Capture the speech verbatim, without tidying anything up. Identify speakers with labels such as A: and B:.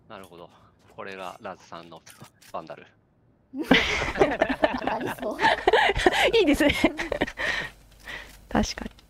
A: なるほど。これがラズさんのバンダル。
B: ありそう。
C: いいですね。確かに。